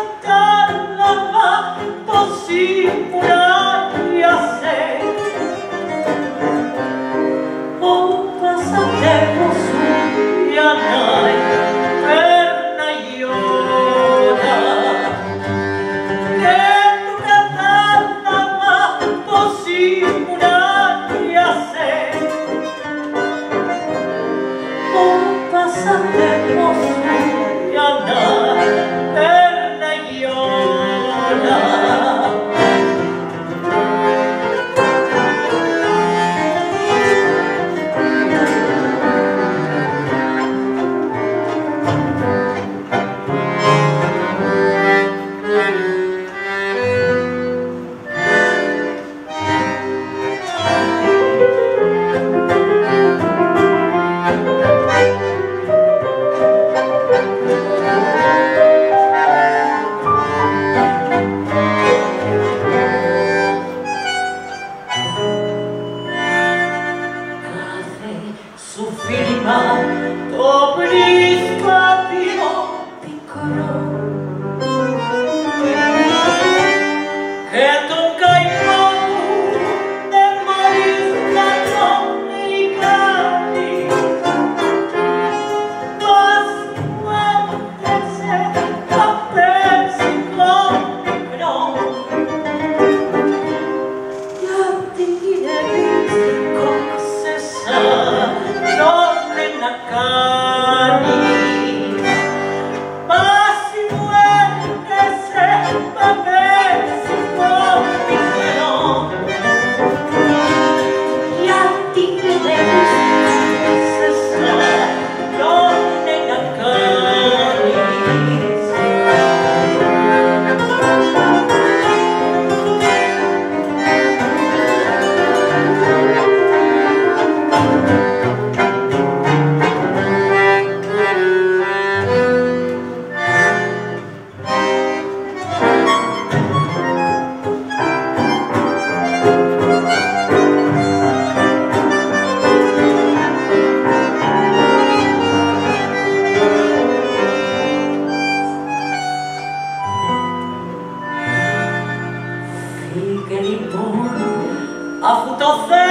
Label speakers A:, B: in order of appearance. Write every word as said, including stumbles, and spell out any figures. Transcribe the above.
A: κατάλαβα πως ήμουνα για σένα. Όταν σαν τέρμος σου για να πέρναγε η ώρα και του κατάλαβα πως ήμουνα για σένα. Όταν σαν τέρμος σου για να πέρναγε η ώρα. Σου φίλημα το βρίσκω πιο πικρό και τον καημό μου δεν μπορείς να τον λυγάνει. Μας μου έφτασε το πέρσικο πικρό γιατί είναι δύσκολο σε σαν να κάνεις. Μάση μου έρχεσαι παπέσικο πικρό γιατί δεν είσαι σαν λόνε να κάνεις. Φύγε λοιπόν, αφού το θέλεις